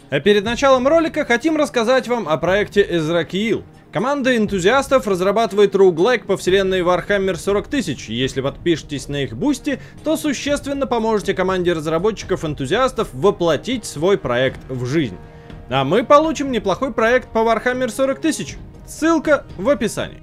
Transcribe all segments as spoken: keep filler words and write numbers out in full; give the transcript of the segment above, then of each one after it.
А перед началом ролика хотим рассказать вам о проекте Ezrakeel. Команда энтузиастов разрабатывает роуглайк по вселенной Warhammer сорок тысяч. Если подпишетесь на их бусти, то существенно поможете команде разработчиков-энтузиастов воплотить свой проект в жизнь. А мы получим неплохой проект по Warhammer сорок тысяч. Ссылка в описании.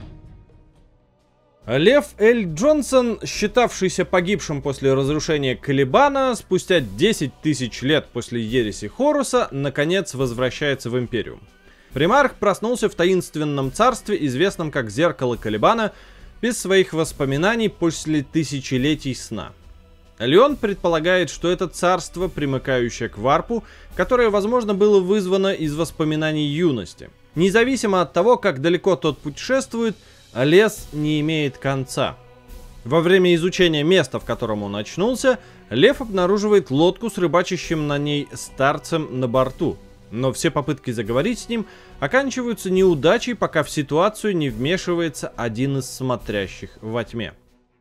Лев Эль Джонсон, считавшийся погибшим после разрушения Калибана, спустя десять тысяч лет после ереси Хоруса, наконец возвращается в Империум. Примарх проснулся в таинственном царстве, известном как Зеркало Калибана, без своих воспоминаний после тысячелетий сна. Леон предполагает, что это царство, примыкающее к Варпу, которое, возможно, было вызвано из воспоминаний юности. Независимо от того, как далеко тот путешествует, лес не имеет конца. Во время изучения места, в котором он очнулся, Лев обнаруживает лодку с рыбачащим на ней старцем на борту. Но все попытки заговорить с ним оканчиваются неудачей, пока в ситуацию не вмешивается один из смотрящих во тьме.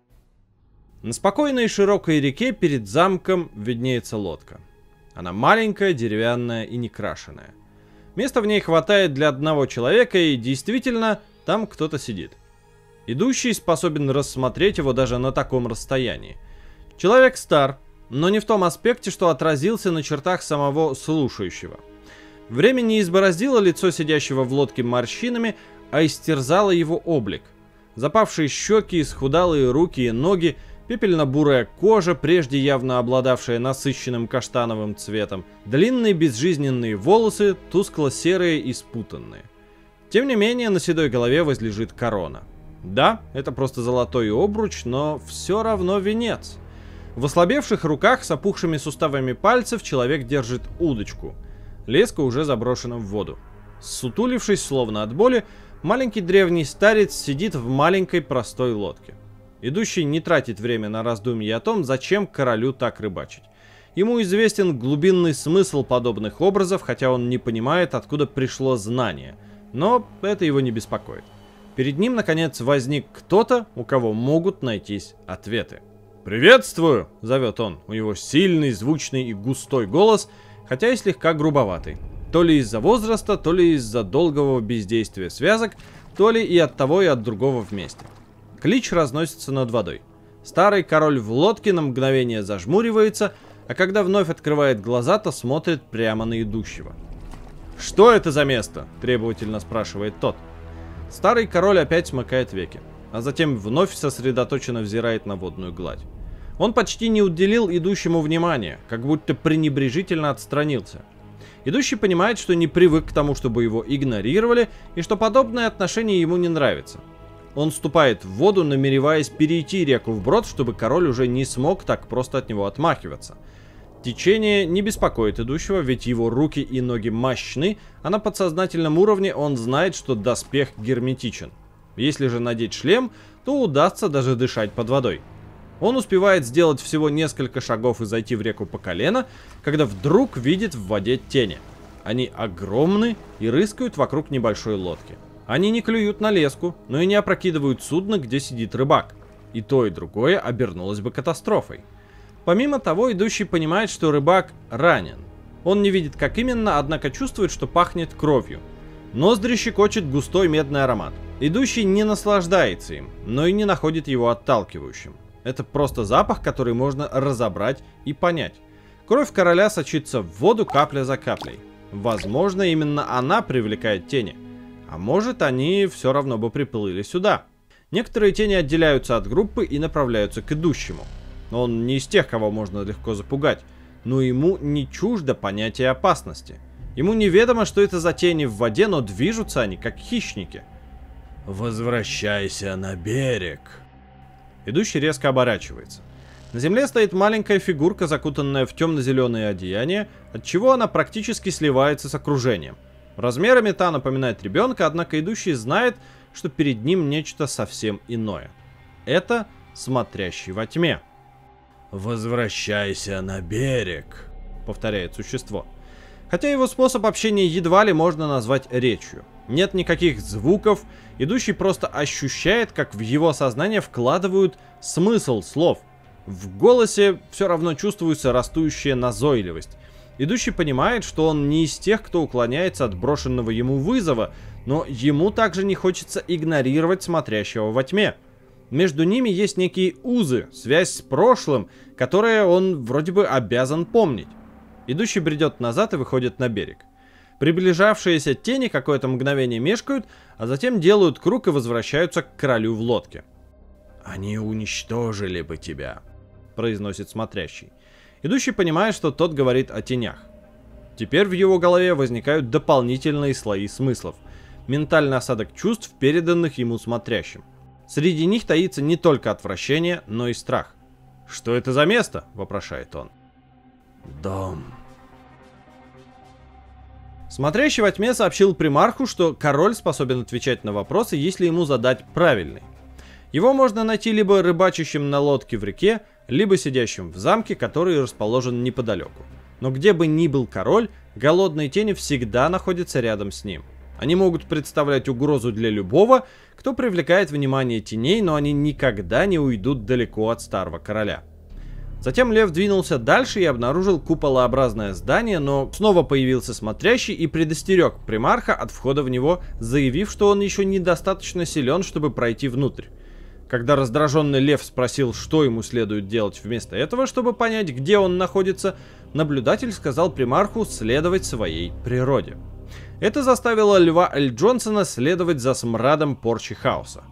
На спокойной широкой реке перед замком виднеется лодка. Она маленькая, деревянная и некрашенная. Места в ней хватает для одного человека, и действительно, там кто-то сидит. Идущий способен рассмотреть его даже на таком расстоянии. Человек стар, но не в том аспекте, что отразился на чертах самого слушающего. Время не избороздило лицо сидящего в лодке морщинами, а истерзало его облик. Запавшие щеки, исхудалые руки и ноги, пепельно-бурая кожа, прежде явно обладавшая насыщенным каштановым цветом, длинные безжизненные волосы, тускло-серые и спутанные. Тем не менее, на седой голове возлежит корона. Да, это просто золотой обруч, но все равно венец. В ослабевших руках с опухшими суставами пальцев человек держит удочку. Леска уже заброшена в воду. Ссутулившись, словно от боли, маленький древний старец сидит в маленькой простой лодке. Идущий не тратит время на раздумья о том, зачем королю так рыбачить. Ему известен глубинный смысл подобных образов, хотя он не понимает, откуда пришло знание. Но это его не беспокоит. Перед ним, наконец, возник кто-то, у кого могут найтись ответы. «Приветствую!» — зовет он. У него сильный, звучный и густой голос, хотя и слегка грубоватый. То ли из-за возраста, то ли из-за долгого бездействия связок, то ли и от того, и от другого вместе. Клич разносится над водой. Старый король в лодке на мгновение зажмуривается, а когда вновь открывает глаза, то смотрит прямо на идущего. «Что это за место?» — требовательно спрашивает тот. Старый король опять смыкает веки, а затем вновь сосредоточенно взирает на водную гладь. Он почти не уделил идущему внимания, как будто пренебрежительно отстранился. Идущий понимает, что не привык к тому, чтобы его игнорировали, и что подобное отношение ему не нравится. Он ступает в воду, намереваясь перейти реку вброд, чтобы король уже не смог так просто от него отмахиваться. Течение не беспокоит идущего, ведь его руки и ноги мощны, а на подсознательном уровне он знает, что доспех герметичен. Если же надеть шлем, то удастся даже дышать под водой. Он успевает сделать всего несколько шагов и зайти в реку по колено, когда вдруг видит в воде тени. Они огромны и рыскают вокруг небольшой лодки. Они не клюют на леску, но и не опрокидывают судно, где сидит рыбак. И то, и другое обернулось бы катастрофой. Помимо того, идущий понимает, что рыбак ранен. Он не видит, как именно, однако чувствует, что пахнет кровью. Ноздри щекочет густой медный аромат. Идущий не наслаждается им, но и не находит его отталкивающим. Это просто запах, который можно разобрать и понять. Кровь короля сочится в воду капля за каплей. Возможно, именно она привлекает тени. А может, они все равно бы приплыли сюда. Некоторые тени отделяются от группы и направляются к идущему. Он не из тех, кого можно легко запугать, но ему не чуждо понятие опасности. Ему неведомо, что это за тени в воде, но движутся они, как хищники. «Возвращайся на берег!» Идущий резко оборачивается. На земле стоит маленькая фигурка, закутанная в темно-зеленое одеяние, отчего она практически сливается с окружением. Размерами та напоминает ребенка, однако идущий знает, что перед ним нечто совсем иное. Это смотрящий во тьме. «Возвращайся на берег», — повторяет существо. Хотя его способ общения едва ли можно назвать речью. Нет никаких звуков, идущий просто ощущает, как в его сознание вкладывают смысл слов. В голосе все равно чувствуется растущая назойливость. Идущий понимает, что он не из тех, кто уклоняется от брошенного ему вызова, но ему также не хочется игнорировать смотрящего во тьме. Между ними есть некие узы, связь с прошлым, которые он вроде бы обязан помнить. Идущий бредет назад и выходит на берег. Приближавшиеся тени какое-то мгновение мешкают, а затем делают круг и возвращаются к королю в лодке. «Они уничтожили бы тебя», — произносит смотрящий. Идущий понимает, что тот говорит о тенях. Теперь в его голове возникают дополнительные слои смыслов. Ментальный осадок чувств, переданных ему смотрящим. Среди них таится не только отвращение, но и страх. «Что это за место?» — вопрошает он. «Дом». Смотрящий во тьме сообщил примарху, что король способен отвечать на вопросы, если ему задать правильный. Его можно найти либо рыбачащим на лодке в реке, либо сидящим в замке, который расположен неподалеку. Но где бы ни был король, голодные тени всегда находятся рядом с ним. Они могут представлять угрозу для любого, кто привлекает внимание теней, но они никогда не уйдут далеко от старого короля. Затем лев двинулся дальше и обнаружил куполообразное здание, но снова появился смотрящий и предостерег примарха от входа в него, заявив, что он еще недостаточно силен, чтобы пройти внутрь. Когда раздраженный лев спросил, что ему следует делать вместо этого, чтобы понять, где он находится, наблюдатель сказал примарху следовать своей природе. Это заставило льва Эль Джонсона следовать за смрадом порчи хаоса.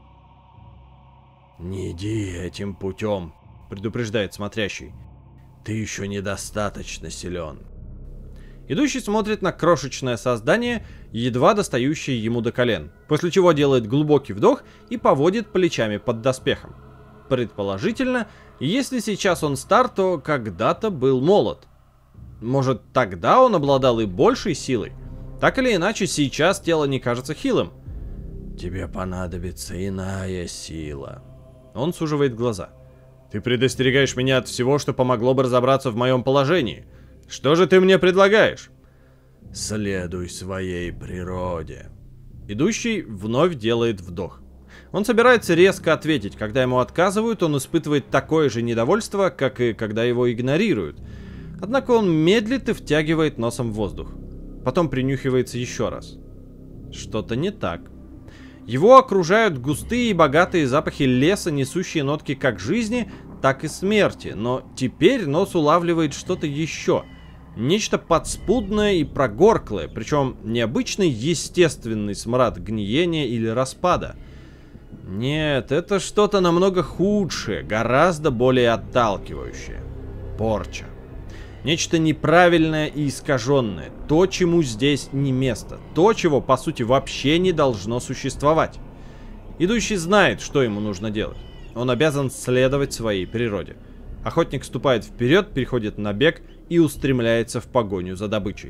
«Не иди этим путем», — предупреждает смотрящий. «Ты еще недостаточно силен». Идущий смотрит на крошечное создание, едва достающее ему до колен, после чего делает глубокий вдох и поводит плечами под доспехом. Предположительно, если сейчас он стар, то когда-то был молод. Может, тогда он обладал и большей силой? Так или иначе, сейчас тело не кажется хилым. «Тебе понадобится иная сила». Он суживает глаза. «Ты предостерегаешь меня от всего, что помогло бы разобраться в моем положении. Что же ты мне предлагаешь?» «Следуй своей природе». Идущий вновь делает вдох. Он собирается резко ответить. Когда ему отказывают, он испытывает такое же недовольство, как и когда его игнорируют. Однако он медлит и втягивает носом воздух. Потом принюхивается еще раз. Что-то не так. Его окружают густые и богатые запахи леса, несущие нотки как жизни, так и смерти. Но теперь нос улавливает что-то еще. Нечто подспудное и прогорклое, причем необычный естественный смрад гниения или распада. Нет, это что-то намного худшее, гораздо более отталкивающее. Порча. Нечто неправильное и искаженное. То, чему здесь не место. То, чего, по сути, вообще не должно существовать. Идущий знает, что ему нужно делать. Он обязан следовать своей природе. Охотник ступает вперед, переходит на бег и устремляется в погоню за добычей.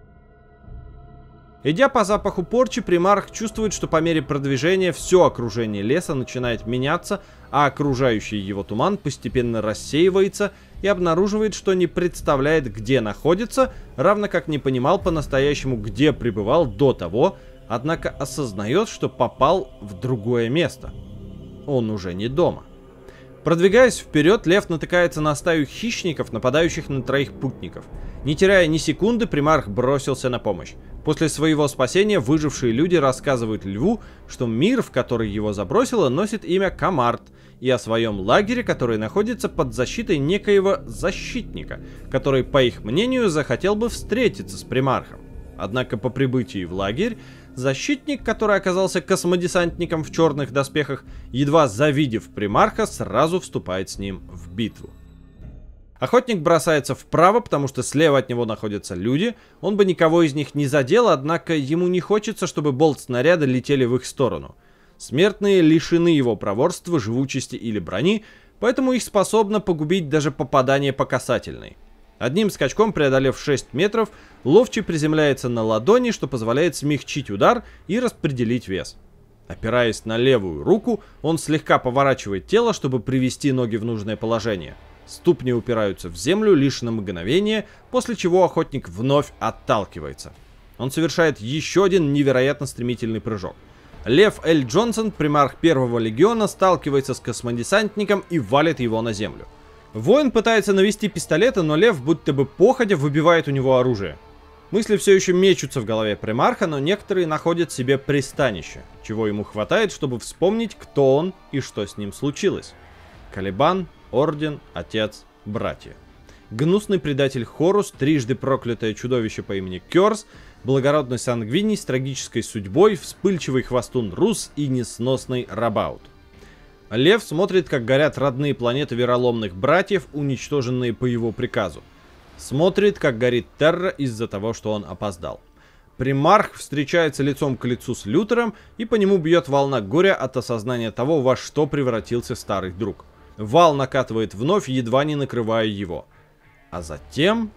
Идя по запаху порчи, примарх чувствует, что по мере продвижения все окружение леса начинает меняться, а окружающий его туман постепенно рассеивается и обнаруживает, что не представляет, где находится, равно как не понимал по-настоящему, где пребывал до того, однако осознает, что попал в другое место. Он уже не дома. Продвигаясь вперед, лев натыкается на стаю хищников, нападающих на троих путников. Не теряя ни секунды, примарх бросился на помощь. После своего спасения выжившие люди рассказывают льву, что мир, в который его забросило, носит имя Камарт, и о своем лагере, который находится под защитой некоего защитника, который, по их мнению, захотел бы встретиться с примархом. Однако по прибытии в лагерь, защитник, который оказался космодесантником в черных доспехах, едва завидев примарха, сразу вступает с ним в битву. Охотник бросается вправо, потому что слева от него находятся люди. Он бы никого из них не задел, однако ему не хочется, чтобы болт-снаряды летели в их сторону. Смертные лишены его проворства, живучести или брони, поэтому их способно погубить даже попадание по касательной. Одним скачком, преодолев шесть метров, ловчий приземляется на ладони, что позволяет смягчить удар и распределить вес. Опираясь на левую руку, он слегка поворачивает тело, чтобы привести ноги в нужное положение. Ступни упираются в землю лишь на мгновение, после чего охотник вновь отталкивается. Он совершает еще один невероятно стремительный прыжок. Лев Эль Джонсон, примарх первого легиона, сталкивается с космодесантником и валит его на землю. Воин пытается навести пистолета, но Лев, будто бы походя, выбивает у него оружие. Мысли все еще мечутся в голове примарха, но некоторые находят себе пристанище, чего ему хватает, чтобы вспомнить, кто он и что с ним случилось. Калибан, Орден, Отец, Братья. Гнусный предатель Хорус, трижды проклятое чудовище по имени Кёрс, благородный Сангвиний с трагической судьбой, вспыльчивый хвостун Рус и несносный Рабаут. Лев смотрит, как горят родные планеты вероломных братьев, уничтоженные по его приказу. Смотрит, как горит Терра из-за того, что он опоздал. Примарх встречается лицом к лицу с Лютером, и по нему бьет волна горя от осознания того, во что превратился старый друг. Вал накатывает вновь, едва не накрывая его. А затем...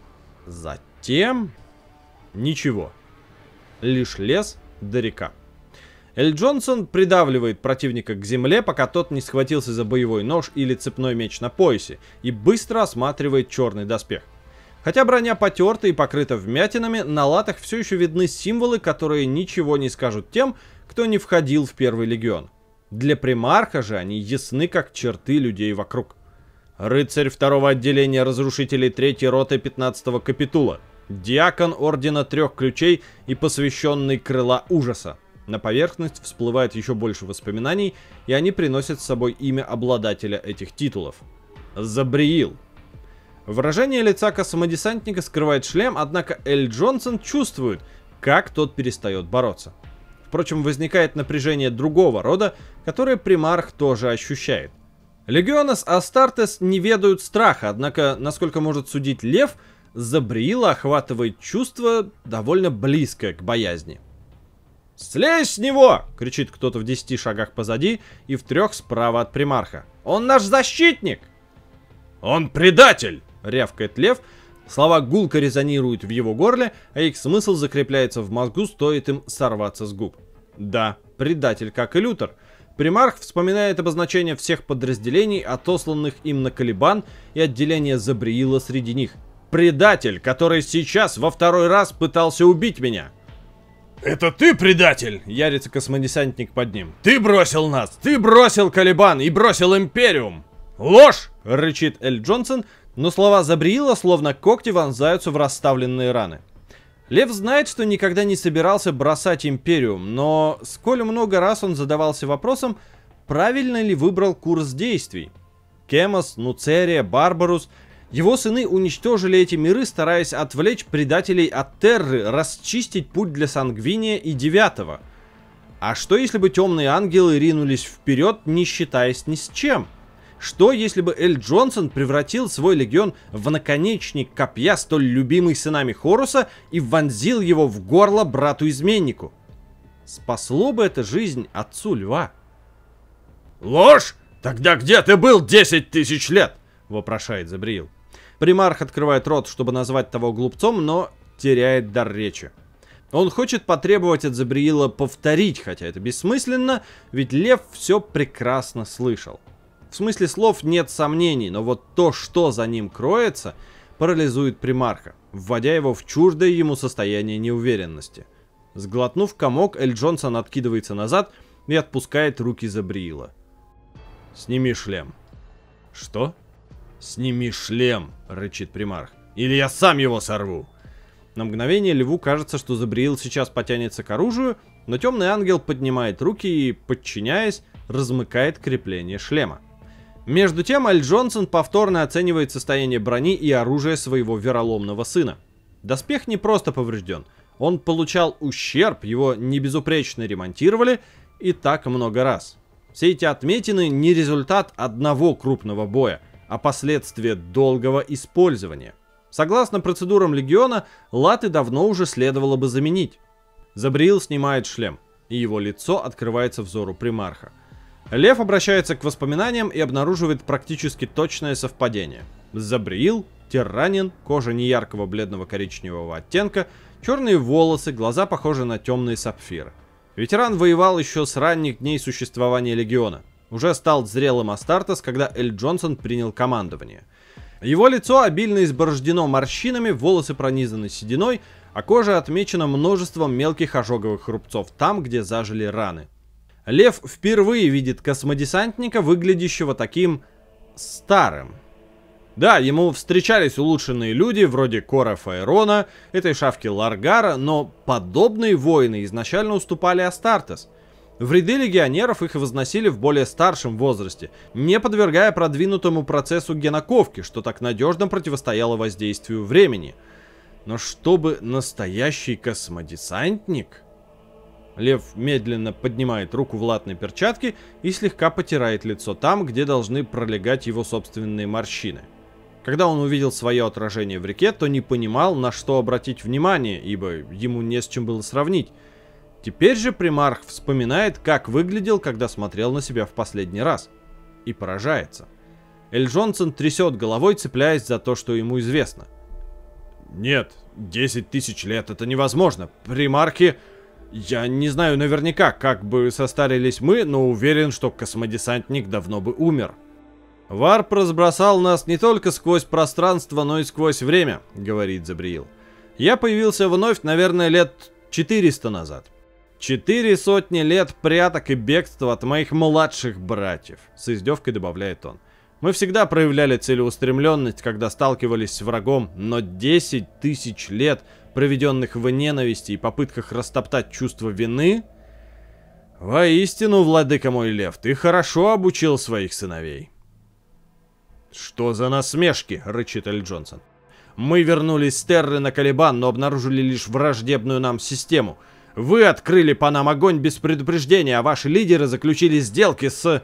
Затем... Ничего. Лишь лес да река. Эль Джонсон придавливает противника к земле, пока тот не схватился за боевой нож или цепной меч на поясе, и быстро осматривает черный доспех. Хотя броня потерта и покрыта вмятинами, на латах все еще видны символы, которые ничего не скажут тем, кто не входил в Первый Легион. Для примарха же они ясны, как черты людей вокруг. Рыцарь второго отделения разрушителей третьей роты пятнадцатого капитула. Диакон Ордена Трех Ключей и посвященный Крыла Ужаса. На поверхность всплывает еще больше воспоминаний, и они приносят с собой имя обладателя этих титулов. Забриил. Выражение лица космодесантника скрывает шлем, однако Эль Джонсон чувствует, как тот перестает бороться. Впрочем, возникает напряжение другого рода, которое примарх тоже ощущает. Легионес Астартес не ведают страха, однако, насколько может судить Лев, Забриила охватывает чувство, довольно близкое к боязни. «Слезь с него!» — кричит кто-то в десяти шагах позади и в трех справа от примарха. «Он наш защитник!» «Он предатель!» — рявкает Лев. Слова гулко резонируют в его горле, а их смысл закрепляется в мозгу, стоит им сорваться с губ. Да, предатель, как и Лютер. Примарх вспоминает обозначение всех подразделений, отосланных им на Калибан, и отделение Забриила среди них. Предатель, который сейчас во второй раз пытался убить меня. «Это ты предатель!» — ярится космодесантник под ним. «Ты бросил нас! Ты бросил Калибан и бросил Империум!» «Ложь!» — рычит Эль Джонсон, но слова Забриила словно когти вонзаются в расставленные раны. Лев знает, что никогда не собирался бросать Империум, но сколь много раз он задавался вопросом, правильно ли выбрал курс действий. Кемос, Нуцерия, Барбарус... Его сыны уничтожили эти миры, стараясь отвлечь предателей от Терры, расчистить путь для Сангвиния и Девятого. А что если бы темные ангелы ринулись вперед, не считаясь ни с чем? Что если бы Эль Джонсон превратил свой легион в наконечник копья, столь любимый сынами Хоруса, и вонзил его в горло брату-изменнику? Спасло бы это жизнь отцу Льва? «Ложь? Тогда где ты был десять тысяч лет?» — вопрошает Забриил. Примарх открывает рот, чтобы назвать того глупцом, но теряет дар речи. Он хочет потребовать от Забриила повторить, хотя это бессмысленно, ведь Лев все прекрасно слышал. В смысле слов нет сомнений, но вот то, что за ним кроется, парализует примарха, вводя его в чуждое ему состояние неуверенности. Сглотнув комок, Эль Джонсон откидывается назад и отпускает руки Забриила. «Сними шлем». «Что?» «Сними шлем», — рычит примарх, — «или я сам его сорву». На мгновение Льву кажется, что Забриил сейчас потянется к оружию, но темный ангел поднимает руки и, подчиняясь, размыкает крепление шлема. Между тем Эль Джонсон повторно оценивает состояние брони и оружия своего вероломного сына. Доспех не просто поврежден, он получал ущерб, его небезупречно ремонтировали, и так много раз. Все эти отметины не результат одного крупного боя, а последствия долгого использования. Согласно процедурам Легиона, латы давно уже следовало бы заменить. Забриил снимает шлем, и его лицо открывается взору примарха. Лев обращается к воспоминаниям и обнаруживает практически точное совпадение. Забриил, тиранин, кожа неяркого бледного коричневого оттенка, черные волосы, глаза похожи на темные сапфиры. Ветеран воевал еще с ранних дней существования Легиона. Уже стал зрелым Астартес, когда Эль Джонсон принял командование. Его лицо обильно изборождено морщинами, волосы пронизаны сединой, а кожа отмечена множеством мелких ожоговых рубцов там, где зажили раны. Лев впервые видит космодесантника, выглядящего таким старым. Да, ему встречались улучшенные люди, вроде Кора Фаэрона, этой шавки Ларгара, но подобные воины изначально уступали Астартес. В ряды легионеров их возносили в более старшем возрасте, не подвергая продвинутому процессу геноковки, что так надежно противостояло воздействию времени. Но чтобы настоящий космодесантник... Лев медленно поднимает руку в латной перчатке и слегка потирает лицо там, где должны пролегать его собственные морщины. Когда он увидел свое отражение в реке, то не понимал, на что обратить внимание, ибо ему не с чем было сравнить. Теперь же примарх вспоминает, как выглядел, когда смотрел на себя в последний раз. И поражается. Эль Джонсон трясет головой, цепляясь за то, что ему известно. Нет, десять тысяч лет это невозможно. Примархи... Я не знаю наверняка, как бы состарились мы, но уверен, что космодесантник давно бы умер. Варп разбросал нас не только сквозь пространство, но и сквозь время, говорит Забриил. Я появился вновь, наверное, лет четыреста назад. Четыре сотни лет пряток и бегства от моих младших братьев, с издевкой добавляет он. Мы всегда проявляли целеустремленность, когда сталкивались с врагом, но десять тысяч лет, проведенных в ненависти и попытках растоптать чувство вины... Воистину, владыка мой лев, ты хорошо обучил своих сыновей. Что за насмешки, рычит Эль Джонсон. Мы вернулись с Терры на Калибан, но обнаружили лишь враждебную нам систему. Вы открыли по нам огонь без предупреждения, а ваши лидеры заключили сделки с...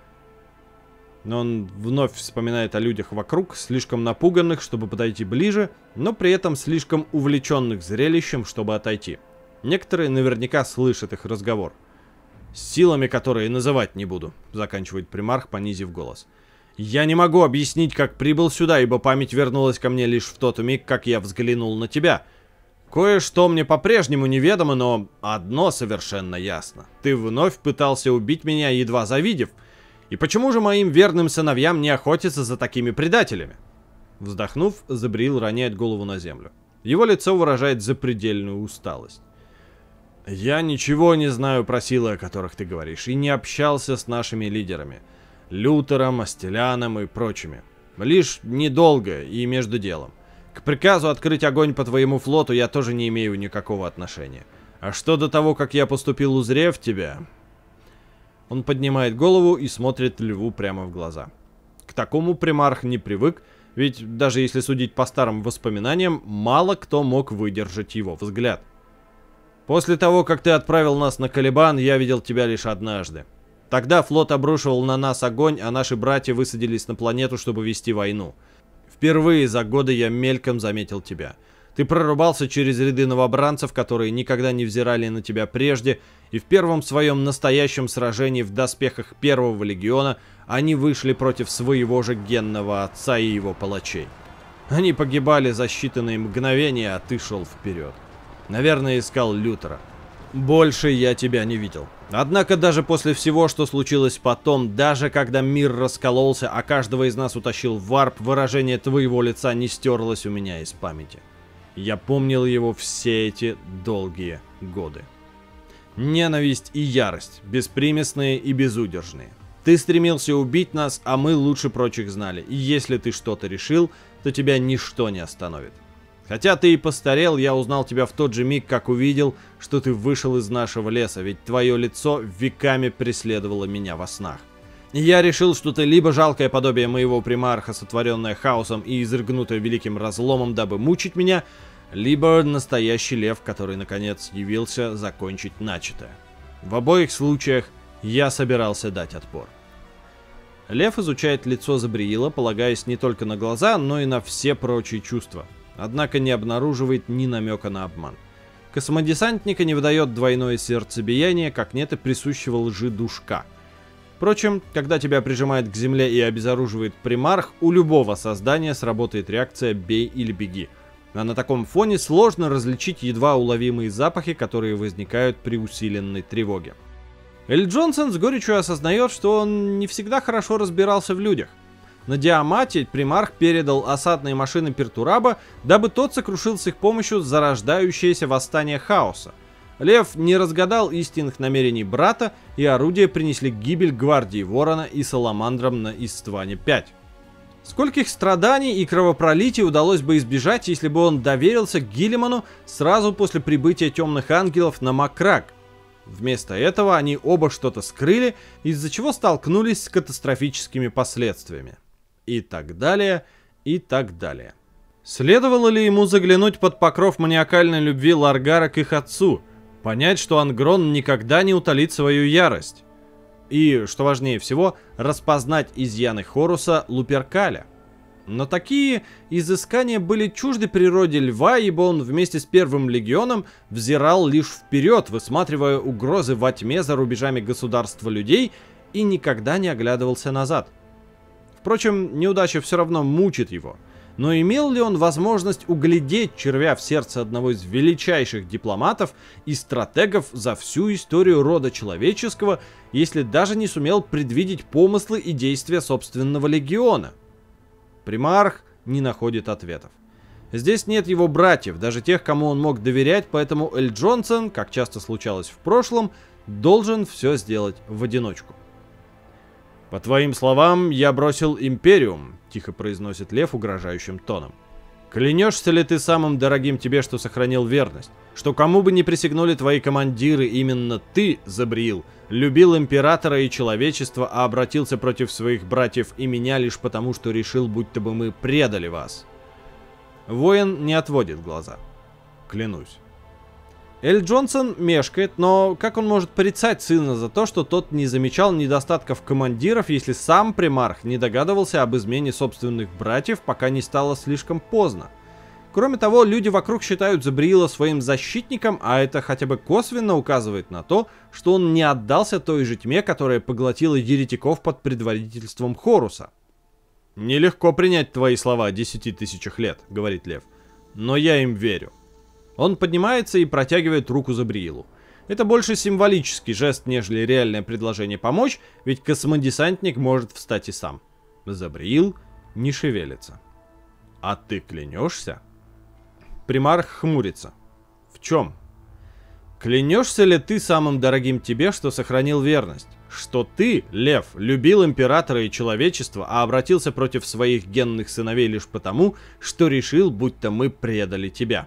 Но он вновь вспоминает о людях вокруг, слишком напуганных, чтобы подойти ближе, но при этом слишком увлеченных зрелищем, чтобы отойти. Некоторые наверняка слышат их разговор. «С силами, которые называть не буду», — заканчивает примарх, понизив голос. «Я не могу объяснить, как прибыл сюда, ибо память вернулась ко мне лишь в тот миг, как я взглянул на тебя. Кое-что мне по-прежнему неведомо, но одно совершенно ясно. Ты вновь пытался убить меня, едва завидев. И почему же моим верным сыновьям не охотиться за такими предателями?» Вздохнув, Забриил роняет голову на землю. Его лицо выражает запредельную усталость. «Я ничего не знаю про силы, о которых ты говоришь, и не общался с нашими лидерами. Лютером, Астеляном и прочими. Лишь недолго и между делом. К приказу открыть огонь по твоему флоту я тоже не имею никакого отношения. А что до того, как я поступил, узрев тебя...» Он поднимает голову и смотрит льву прямо в глаза. К такому примарх не привык, ведь даже если судить по старым воспоминаниям, мало кто мог выдержать его взгляд. «После того, как ты отправил нас на Калибан, я видел тебя лишь однажды. Тогда флот обрушивал на нас огонь, а наши братья высадились на планету, чтобы вести войну. Впервые за годы я мельком заметил тебя. Ты прорубался через ряды новобранцев, которые никогда не взирали на тебя прежде, и в первом своем настоящем сражении в доспехах Первого Легиона они вышли против своего же генного отца и его палачей. Они погибали за считанные мгновения, а ты шел вперед. Наверное, искал Лютера. Больше я тебя не видел. Однако даже после всего, что случилось потом, даже когда мир раскололся, а каждого из нас утащил в варп, выражение твоего лица не стерлось у меня из памяти. Я помнил его все эти долгие годы. Ненависть и ярость, беспримесные и безудержные. Ты стремился убить нас, а мы лучше прочих знали. И если ты что-то решил, то тебя ничто не остановит. Хотя ты и постарел, я узнал тебя в тот же миг, как увидел, что ты вышел из нашего леса, ведь твое лицо веками преследовало меня во снах. И я решил, что ты либо жалкое подобие моего примарха, сотворенное хаосом и изрыгнутое великим разломом, дабы мучить меня, либо настоящий лев, который, наконец, явился закончить начатое. В обоих случаях я собирался дать отпор. Лев изучает лицо Забриила, полагаясь не только на глаза, но и на все прочие чувства. Однако не обнаруживает ни намека на обман. Космодесантника не выдает двойное сердцебиение, как нет и присущего лжи душка. Впрочем, когда тебя прижимает к земле и обезоруживает примарх, у любого создания сработает реакция «бей или беги». А на таком фоне сложно различить едва уловимые запахи, которые возникают при усиленной тревоге. Эль Джонсон с горечью осознает, что он не всегда хорошо разбирался в людях. На Диамате примарх передал осадные машины Пертураба, дабы тот сокрушил с их помощью зарождающееся восстание хаоса. Лев не разгадал истинных намерений брата, и орудия принесли гибель гвардии Ворона и Саламандрам на Истване пять. Скольких страданий и кровопролитий удалось бы избежать, если бы он доверился Гиллиману сразу после прибытия темных ангелов на Макрак. Вместо этого они оба что-то скрыли, из-за чего столкнулись с катастрофическими последствиями. И так далее, и так далее. Следовало ли ему заглянуть под покров маниакальной любви Ларгара к их отцу, понять, что Ангрон никогда не утолит свою ярость? И, что важнее всего, распознать изъяны Хоруса Луперкаля. Но такие изыскания были чужды природе льва, ибо он вместе с Первым легионом взирал лишь вперед, высматривая угрозы во тьме за рубежами государства людей, и никогда не оглядывался назад. Впрочем, неудача все равно мучит его. Но имел ли он возможность углядеть червя в сердце одного из величайших дипломатов и стратегов за всю историю рода человеческого, если даже не сумел предвидеть помыслы и действия собственного легиона? Примарх не находит ответов. Здесь нет его братьев, даже тех, кому он мог доверять, поэтому Эль Джонсон, как часто случалось в прошлом, должен все сделать в одиночку. «По твоим словам, я бросил Империум», — тихо произносит Лев угрожающим тоном. «Клянешься ли ты самым дорогим тебе, что сохранил верность? Что кому бы ни присягнули твои командиры, именно ты, Забриил, любил Императора и человечество, а обратился против своих братьев и меня лишь потому, что решил, будто бы мы предали вас?» Воин не отводит глаза. «Клянусь». Эль Джонсон мешкает, но как он может порицать сына за то, что тот не замечал недостатков командиров, если сам примарх не догадывался об измене собственных братьев, пока не стало слишком поздно? Кроме того, люди вокруг считают Забриила своим защитником, а это хотя бы косвенно указывает на то, что он не отдался той же тьме, которая поглотила еретиков под предводительством Хоруса. «Нелегко принять твои слова о десяти тысячах лет», — говорит Лев, — «но я им верю». Он поднимается и протягивает руку Забриилу. Это больше символический жест, нежели реальное предложение помочь, ведь космодесантник может встать и сам. Забриил не шевелится. «А ты клянешься?» Примарх хмурится. «В чем?» «Клянешься ли ты самым дорогим тебе, что сохранил верность? Что ты, Лев, любил Императора и человечество, а обратился против своих генных сыновей лишь потому, что решил, будто мы предали тебя?»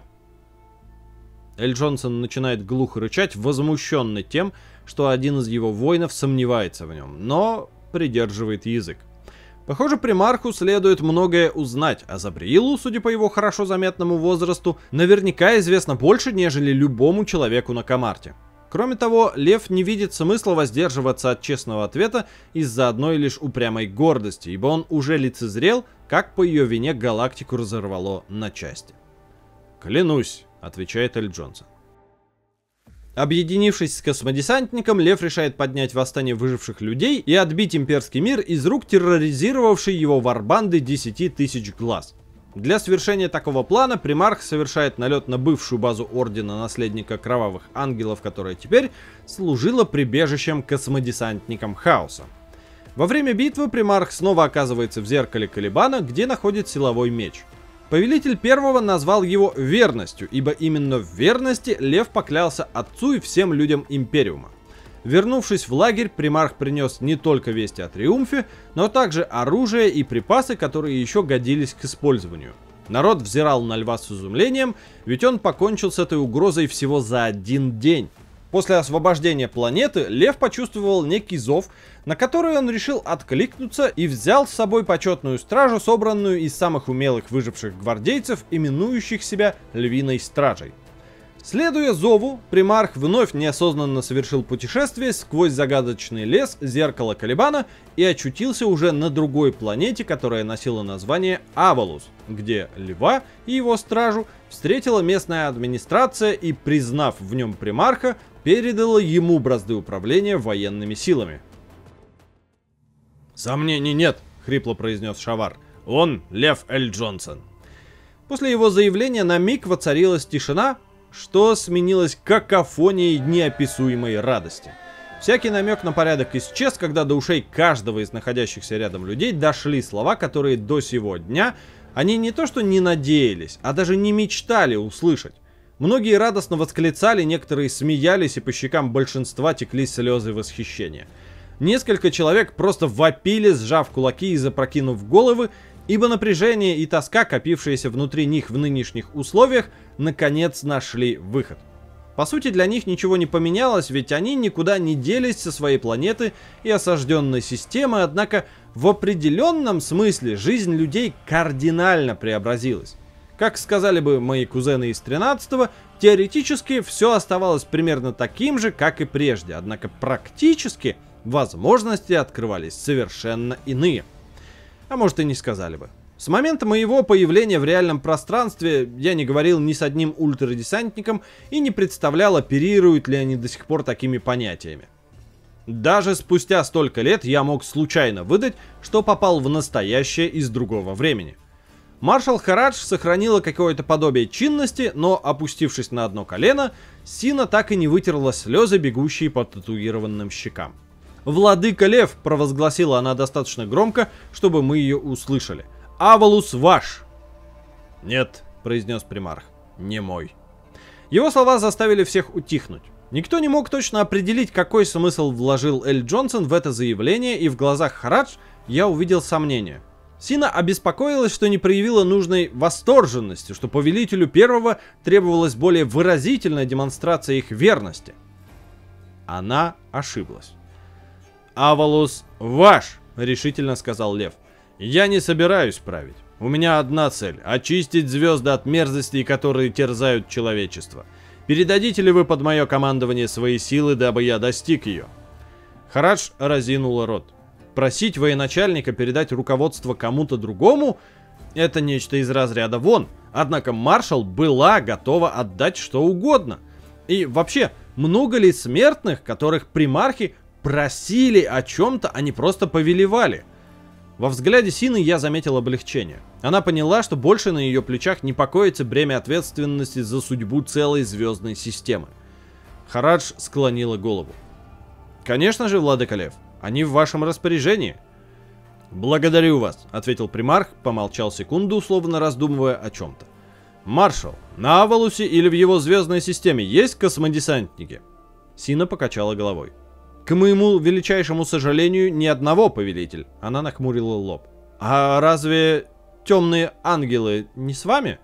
Эль Джонсон начинает глухо рычать, возмущенный тем, что один из его воинов сомневается в нем, но придерживает язык. Похоже, примарху следует многое узнать, а Забриилу, судя по его хорошо заметному возрасту, наверняка известно больше, нежели любому человеку на Камарте. Кроме того, Лев не видит смысла воздерживаться от честного ответа из-за одной лишь упрямой гордости, ибо он уже лицезрел, как по ее вине галактику разорвало на части. «Клянусь», — отвечает Эль Джонсон. Объединившись с космодесантником, Лев решает поднять восстание выживших людей и отбить имперский мир из рук терроризировавшей его варбанды десяти тысяч глаз. Для свершения такого плана примарх совершает налет на бывшую базу Ордена Наследника Кровавых Ангелов, которая теперь служила прибежищем космодесантникам Хаоса. Во время битвы примарх снова оказывается в зеркале Калибана, где находит силовой меч. Повелитель первого назвал его верностью, ибо именно в верности Лев поклялся отцу и всем людям Империума. Вернувшись в лагерь, примарх принес не только вести о триумфе, но также оружие и припасы, которые еще годились к использованию. Народ взирал на Льва с изумлением, ведь он покончил с этой угрозой всего за один день. После освобождения планеты Лев почувствовал некий зов, на который он решил откликнуться и взял с собой почетную стражу, собранную из самых умелых выживших гвардейцев, именующих себя Львиной Стражей. Следуя зову, примарх вновь неосознанно совершил путешествие сквозь загадочный лес зеркала Калибана и очутился уже на другой планете, которая носила название Авалус, где Льва и его стражу встретила местная администрация и, признав в нем примарха, передала ему бразды управления военными силами. «Сомнений нет», — хрипло произнес Шавар. «Он Лев Эль Джонсон». После его заявления на миг воцарилась тишина, что сменилось какофонией неописуемой радости. Всякий намек на порядок исчез, когда до ушей каждого из находящихся рядом людей дошли слова, которые до сего дня они не то что не надеялись, а даже не мечтали услышать. Многие радостно восклицали, некоторые смеялись, и по щекам большинства текли слезы восхищения. Несколько человек просто вопили, сжав кулаки и запрокинув головы, ибо напряжение и тоска, копившиеся внутри них в нынешних условиях, наконец нашли выход. По сути, для них ничего не поменялось, ведь они никуда не делись со своей планеты и осажденной системы, однако в определенном смысле жизнь людей кардинально преобразилась. Как сказали бы мои кузены из тринадцатого, теоретически все оставалось примерно таким же, как и прежде, однако практически возможности открывались совершенно иные. А может и не сказали бы. С момента моего появления в реальном пространстве я не говорил ни с одним ультрадесантником и не представлял, оперируют ли они до сих пор такими понятиями. Даже спустя столько лет я мог случайно выдать, что попал в настоящее из другого времени. Маршал Харадж сохранила какое-то подобие чинности, но, опустившись на одно колено, Сина так и не вытерла слезы, бегущие по татуированным щекам. «Владыка Лев!» — провозгласила она достаточно громко, чтобы мы ее услышали. «Авалус ваш!» «Нет», — произнес примарх, — «не мой». Его слова заставили всех утихнуть. Никто не мог точно определить, какой смысл вложил Эль Джонсон в это заявление, и в глазах Харадж я увидел сомнение. Сина обеспокоилась, что не проявила нужной восторженности, что повелителю первого требовалась более выразительная демонстрация их верности. Она ошиблась. «Авалус ваш!» — решительно сказал Лев. «Я не собираюсь править. У меня одна цель — очистить звезды от мерзостей, которые терзают человечество. Передадите ли вы под мое командование свои силы, дабы я достиг ее?» Харадж разинула рот. Просить военачальника передать руководство кому-то другому — это нечто из разряда вон. Однако маршал была готова отдать что угодно. И вообще, много ли смертных, которых примархи просили о чем-то, а не просто повелевали? Во взгляде Сины я заметил облегчение. Она поняла, что больше на ее плечах не покоится бремя ответственности за судьбу целой звездной системы. Харадж склонила голову. «Конечно же, владыка Лев, они в вашем распоряжении». «Благодарю вас», — ответил примарх, помолчал секунду, условно раздумывая о чем-то. «Маршал, на Авалусе или в его звездной системе есть космодесантники?» Сина покачала головой. «К моему величайшему сожалению, ни одного, повелитель». Она нахмурила лоб. «А разве темные ангелы не с вами?»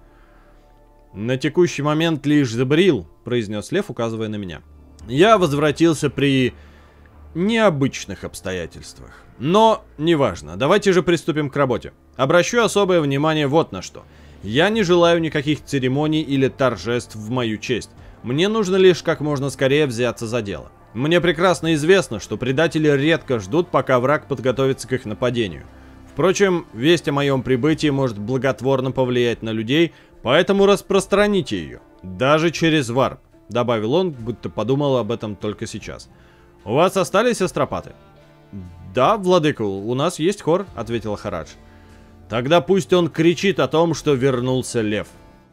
«На текущий момент лишь Забрил», — произнес Лев, указывая на меня. «Я возвратился при необычных обстоятельствах. Но неважно, давайте же приступим к работе. Обращу особое внимание вот на что. Я не желаю никаких церемоний или торжеств в мою честь. Мне нужно лишь как можно скорее взяться за дело. Мне прекрасно известно, что предатели редко ждут, пока враг подготовится к их нападению. Впрочем, весть о моем прибытии может благотворно повлиять на людей, поэтому распространите ее, даже через варп», — добавил он, будто подумал об этом только сейчас. «У вас остались астропаты?» «Да, владыка, у нас есть хор», — ответил Харадж. «Тогда пусть он кричит о том, что вернулся Лев».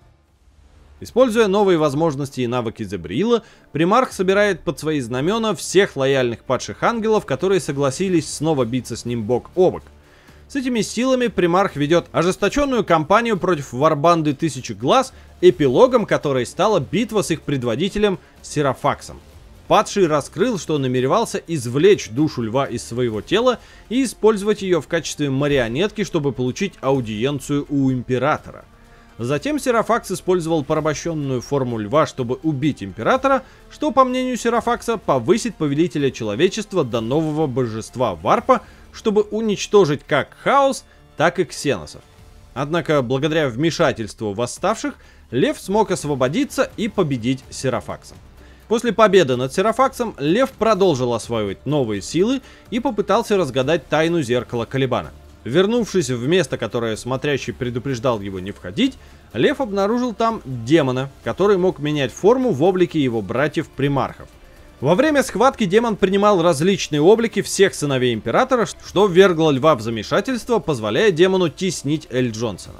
Используя новые возможности и навыки Забрила, примарх собирает под свои знамена всех лояльных падших ангелов, которые согласились снова биться с ним бок о бок. С этими силами примарх ведет ожесточенную кампанию против варбанды Тысячи Глаз, эпилогом которой стала битва с их предводителем Серафаксом. Падший раскрыл, что намеревался извлечь душу льва из своего тела и использовать ее в качестве марионетки, чтобы получить аудиенцию у императора. Затем Серафакс использовал порабощенную форму льва, чтобы убить императора, что, по мнению Серафакса, повысит повелителя человечества до нового божества варпа, чтобы уничтожить как хаос, так и ксеносов. Однако, благодаря вмешательству восставших, Лев смог освободиться и победить Серафакса. После победы над Серафаксом Лев продолжил осваивать новые силы и попытался разгадать тайну зеркала Калибана. Вернувшись в место, которое смотрящий предупреждал его не входить, Лев обнаружил там демона, который мог менять форму в облике его братьев-примархов. Во время схватки демон принимал различные облики всех сыновей императора, что ввергло льва в замешательство, позволяя демону теснить Эль Джонсона.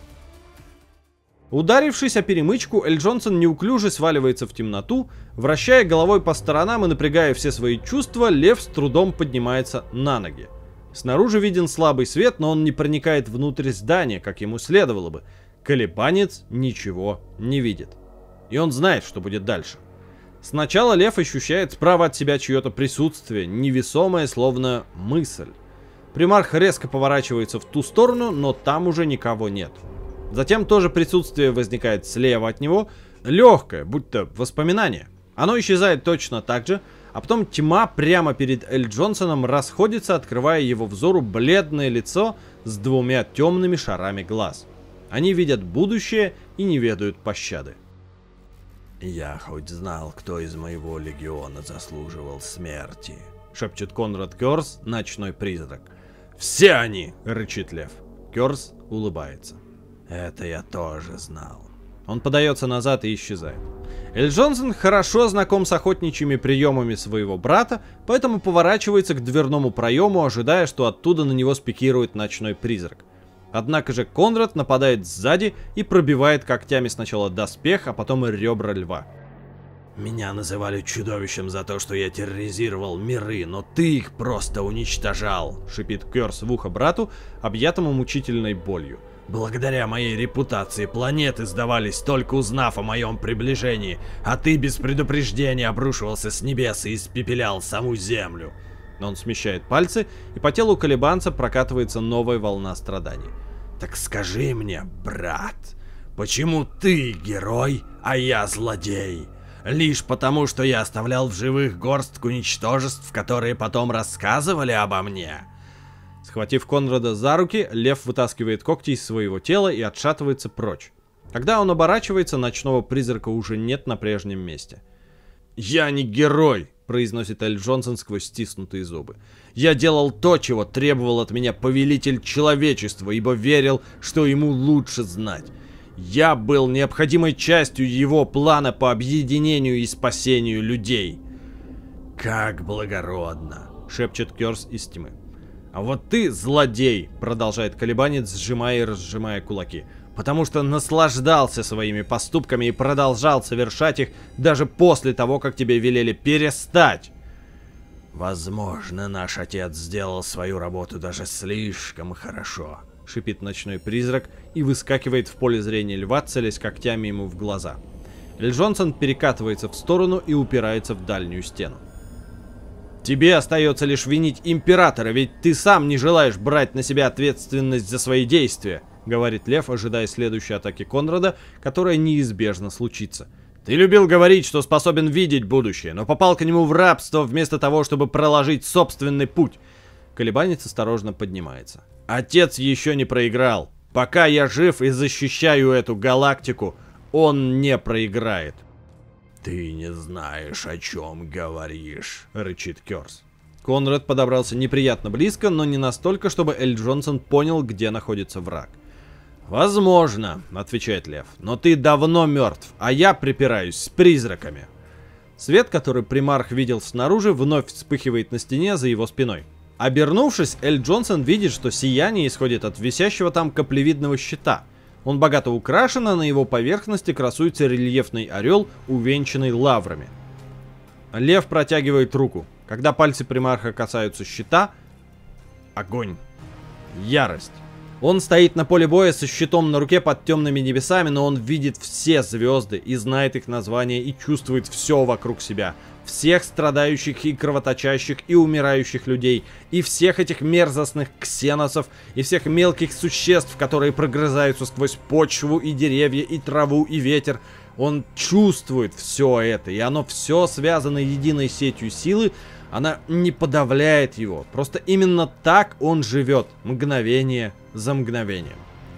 Ударившись о перемычку, Эль Джонсон неуклюже сваливается в темноту. Вращая головой по сторонам и напрягая все свои чувства, Лев с трудом поднимается на ноги. Снаружи виден слабый свет, но он не проникает внутрь здания, как ему следовало бы. Колебанец ничего не видит. И он знает, что будет дальше. Сначала Лев ощущает справа от себя чье-то присутствие, невесомое, словно мысль. Примарх резко поворачивается в ту сторону, но там уже никого нет. Затем тоже присутствие возникает слева от него, легкое, будто воспоминание. Оно исчезает точно так же, а потом тьма прямо перед Эль Джонсоном расходится, открывая его взору бледное лицо с двумя темными шарами глаз. Они видят будущее и не ведают пощады. «Я хоть знал, кто из моего легиона заслуживал смерти», — шепчет Конрад Кёрс, ночной призрак. «Все они!» — рычит Лев. Кёрс улыбается. «Это я тоже знал». Он подается назад и исчезает. Эль Джонсон хорошо знаком с охотничьими приемами своего брата, поэтому поворачивается к дверному проему, ожидая, что оттуда на него спикирует ночной призрак. Однако же Конрад нападает сзади и пробивает когтями сначала доспех, а потом и ребра льва. «Меня называли чудовищем за то, что я терроризировал миры, но ты их просто уничтожал», — шипит Кёрс в ухо брату, объятому мучительной болью. «Благодаря моей репутации планеты сдавались, только узнав о моем приближении, а ты без предупреждения обрушивался с небес и испепелял саму Землю». Он смещает пальцы, и по телу колебанца прокатывается новая волна страданий. «Так скажи мне, брат, почему ты герой, а я злодей? Лишь потому, что я оставлял в живых горстку ничтожеств, которые потом рассказывали обо мне?» Схватив Конрада за руки, Лев вытаскивает когти из своего тела и отшатывается прочь. Когда он оборачивается, ночного призрака уже нет на прежнем месте. «Я не герой!» — произносит Эль Джонсон сквозь стиснутые зубы. «Я делал то, чего требовал от меня повелитель человечества, ибо верил, что ему лучше знать. Я был необходимой частью его плана по объединению и спасению людей». «Как благородно!» — шепчет Кёрс из тьмы. «А вот ты злодей!» — продолжает колебанец, сжимая и разжимая кулаки. «Потому что наслаждался своими поступками и продолжал совершать их даже после того, как тебе велели перестать!» «Возможно, наш отец сделал свою работу даже слишком хорошо», — шипит ночной призрак и выскакивает в поле зрения льва, целясь когтями ему в глаза. Эль Джонсон перекатывается в сторону и упирается в дальнюю стену. «Тебе остается лишь винить императора, ведь ты сам не желаешь брать на себя ответственность за свои действия», — говорит Лев, ожидая следующей атаки Конрада, которая неизбежно случится. «Ты любил говорить, что способен видеть будущее, но попал к нему в рабство вместо того, чтобы проложить собственный путь». Колебанец осторожно поднимается. «Отец еще не проиграл. Пока я жив и защищаю эту галактику, он не проиграет». «Ты не знаешь, о чем говоришь», — рычит Кёрс. Конрад подобрался неприятно близко, но не настолько, чтобы Эль Джонсон понял, где находится враг. «Возможно», — отвечает Лев, — «но ты давно мертв, а я припираюсь с призраками». Свет, который примарх видел снаружи, вновь вспыхивает на стене за его спиной. Обернувшись, Эль Джонсон видит, что сияние исходит от висящего там каплевидного щита. Он богато украшен, а на его поверхности красуется рельефный орел, увенчанный лаврами. Лев протягивает руку. Когда пальцы примарха касаются щита, огонь, ярость. Он стоит на поле боя со щитом на руке под темными небесами, но он видит все звезды и знает их названия и чувствует все вокруг себя. Всех страдающих и кровоточащих и умирающих людей, и всех этих мерзостных ксеносов, и всех мелких существ, которые прогрызаются сквозь почву и деревья, и траву, и ветер. Он чувствует все это, и оно все связано единой сетью силы. Она не подавляет его, просто именно так он живет, мгновение за мгновением.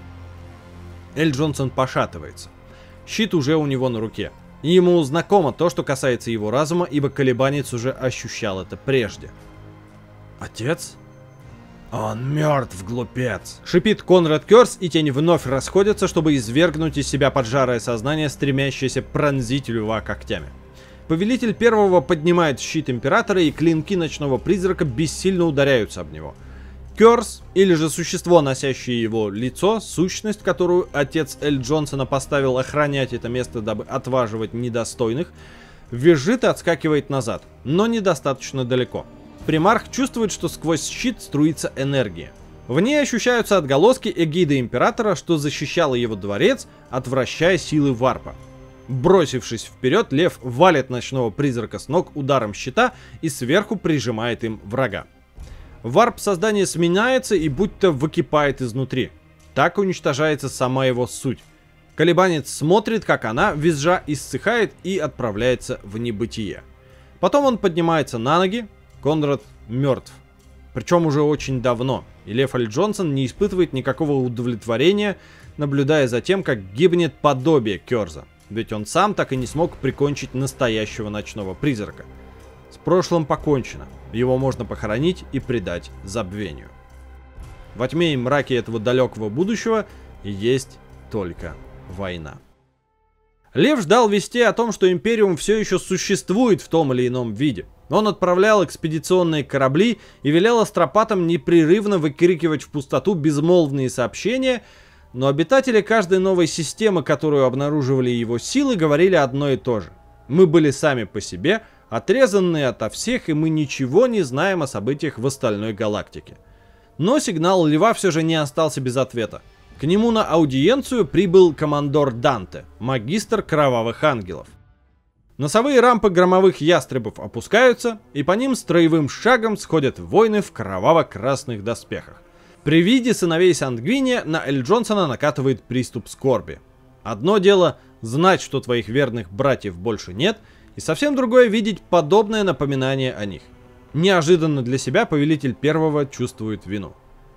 Эль Джонсон пошатывается. Щит уже у него на руке. И ему знакомо то, что касается его разума, ибо колебанец уже ощущал это прежде. «Отец?» «Он мертв, глупец!» — шипит Конрад Кёрс, и тени вновь расходятся, чтобы извергнуть из себя поджарое сознание, стремящееся пронзить льва когтями. Повелитель первого поднимает щит императора, и клинки ночного призрака бессильно ударяются об него. Кёрс, или же существо, носящее его лицо, сущность, которую отец Эль Джонсона поставил охранять это место, дабы отваживать недостойных, визжит и отскакивает назад, но недостаточно далеко. Примарх чувствует, что сквозь щит струится энергия. В ней ощущаются отголоски эгиды императора, что защищало его дворец, отвращая силы варпа. Бросившись вперед, Лев валит ночного призрака с ног ударом щита и сверху прижимает им врага. варп создания сменяется и будто выкипает изнутри. Так уничтожается сама его суть. Колебанец смотрит, как она, визжа, иссыхает и отправляется в небытие. Потом он поднимается на ноги. Конрад мертв. Причем уже очень давно. И Лев Эль Джонсон не испытывает никакого удовлетворения, наблюдая за тем, как гибнет подобие Кёрза. Ведь он сам так и не смог прикончить настоящего ночного призрака. С прошлым покончено. Его можно похоронить и предать забвению. Во тьме и мраке этого далекого будущего есть только война. Лев ждал вести о том, что Империум все еще существует в том или ином виде. Он отправлял экспедиционные корабли и велел астропатам непрерывно выкрикивать в пустоту безмолвные сообщения, но обитатели каждой новой системы, которую обнаруживали его силы, говорили одно и то же. Мы были сами по себе, отрезанные ото всех, и мы ничего не знаем о событиях в остальной галактике. Но сигнал Льва все же не остался без ответа. К нему на аудиенцию прибыл командор Данте, магистр Кровавых Ангелов. Носовые рампы громовых ястребов опускаются, и по ним строевым шагом сходят воины в кроваво-красных доспехах. При виде сыновей Сангвиния на Эль Джонсона накатывает приступ скорби. Одно дело знать, что твоих верных братьев больше нет, и совсем другое видеть подобное напоминание о них. Неожиданно для себя повелитель первого чувствует вину.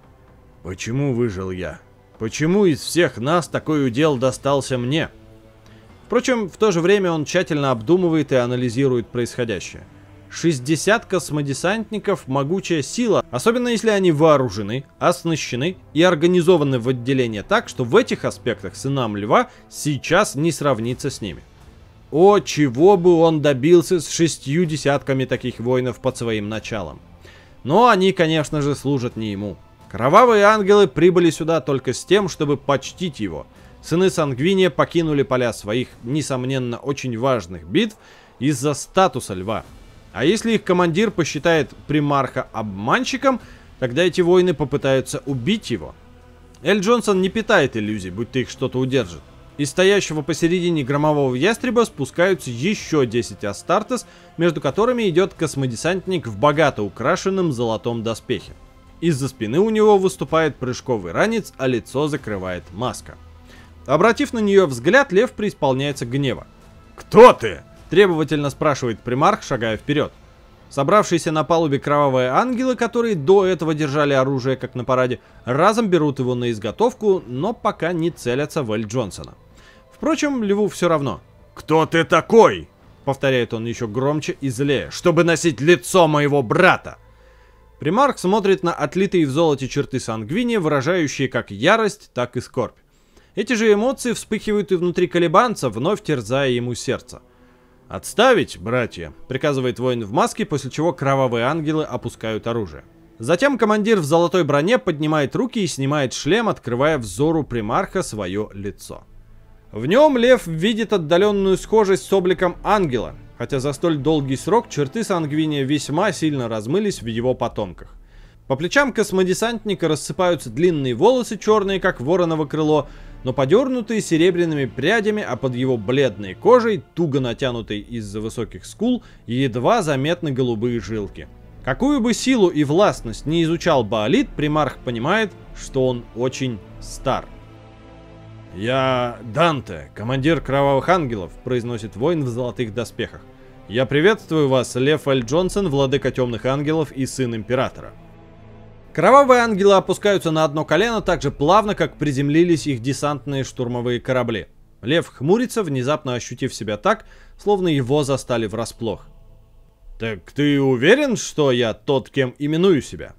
Почему выжил я? Почему из всех нас такой удел достался мне? Впрочем, в то же время он тщательно обдумывает и анализирует происходящее. шестьдесят космодесантников – могучая сила, особенно если они вооружены, оснащены и организованы в отделение так, что в этих аспектах сынам Льва сейчас не сравнится с ними. О, чего бы он добился с шестью десятками таких воинов под своим началом. Но они, конечно же, служат не ему. Кровавые ангелы прибыли сюда только с тем, чтобы почтить его. Сыны Сангвиния покинули поля своих, несомненно, очень важных битв из-за статуса Льва. А если их командир посчитает примарха обманщиком, тогда эти воины попытаются убить его. Эль Джонсон не питает иллюзий, будто их что-то удержит. Из стоящего посередине громового ястреба спускаются еще десять Астартес, между которыми идет космодесантник в богато украшенном золотом доспехе. Из-за спины у него выступает прыжковый ранец, а лицо закрывает маска. Обратив на нее взгляд, Лев преисполняется гнева. «Кто ты?» — требовательно спрашивает примарх, шагая вперед. Собравшиеся на палубе кровавые ангелы, которые до этого держали оружие, как на параде, разом берут его на изготовку, но пока не целятся в Эль Джонсона. Впрочем, Льву все равно. «Кто ты такой?» — повторяет он еще громче и злее. «Чтобы носить лицо моего брата!» Примарх смотрит на отлитые в золоте черты Сангвиния, выражающие как ярость, так и скорбь. Эти же эмоции вспыхивают и внутри колебанца, вновь терзая ему сердце. «Отставить, братья!» — приказывает воин в маске, после чего кровавые ангелы опускают оружие. Затем командир в золотой броне поднимает руки и снимает шлем, открывая взору примарха свое лицо. В нем Лев видит отдаленную схожесть с обликом ангела, хотя за столь долгий срок черты Сангвиния весьма сильно размылись в его потомках. По плечам космодесантника рассыпаются длинные волосы, черные как вороново крыло, но подернутые серебряными прядями, а под его бледной кожей, туго натянутой из-за высоких скул, едва заметны голубые жилки. Какую бы силу и властность не изучал Баалит, примарх понимает, что он очень стар. «Я Данте, командир Кровавых Ангелов», — произносит воин в золотых доспехах. «Я приветствую вас, Лев Эль Джонсон, владыка Темных Ангелов и сын Императора». Кровавые ангелы опускаются на одно колено так же плавно, как приземлились их десантные штурмовые корабли. Лев хмурится, внезапно ощутив себя так, словно его застали врасплох. «Так ты уверен, что я тот, кем именую себя?»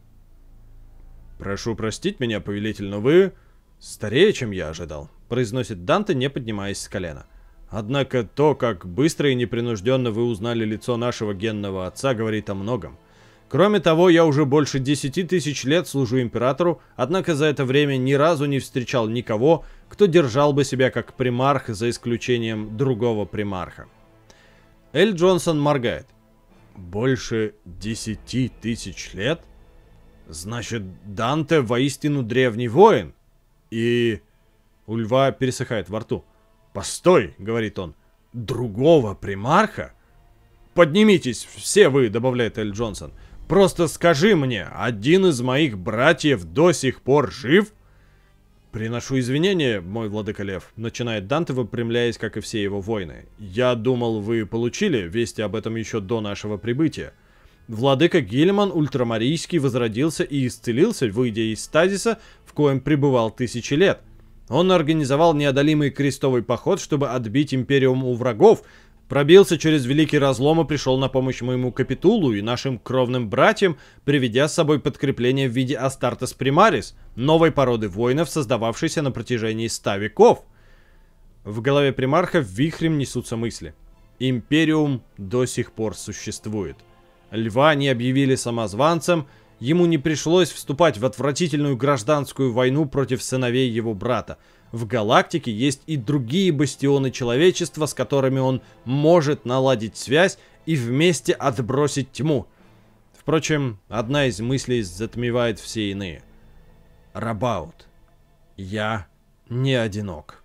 «Прошу простить меня, повелитель, но вы старее, чем я ожидал», — произносит Данте, не поднимаясь с колена. «Однако то, как быстро и непринужденно вы узнали лицо нашего генного отца, говорит о многом. Кроме того, я уже больше десяти тысяч лет служу императору, однако за это время ни разу не встречал никого, кто держал бы себя как примарх, за исключением другого примарха». Эль Джонсон моргает. «Больше десяти тысяч лет? Значит, Данте воистину древний воин?» И у Льва пересыхает во рту. «Постой», — говорит он, — «другого примарха?» «Поднимитесь, все вы», — добавляет Эль Джонсон. Просто скажи мне, один из моих братьев до сих пор жив?» «Приношу извинения, мой владыка Лев», — начинает Данте, выпрямляясь, как и все его воины. «Я думал, вы получили вести об этом еще до нашего прибытия. Владыка Гильман Ультрамарийский возродился и исцелился, выйдя из стазиса, в коем пребывал тысячи лет. Он организовал неодолимый крестовый поход, чтобы отбить Империум у врагов, пробился через Великий Разлом и пришел на помощь моему Капитулу и нашим кровным братьям, приведя с собой подкрепление в виде Астартес Примарис, новой породы воинов, создававшейся на протяжении ста веков». В голове примарха вихрем несутся мысли. Империум до сих пор существует. Льва не объявили самозванцем, ему не пришлось вступать в отвратительную гражданскую войну против сыновей его брата. В галактике есть и другие бастионы человечества, с которыми он может наладить связь и вместе отбросить тьму. Впрочем, одна из мыслей затмевает все иные. Рабаут. Я не одинок.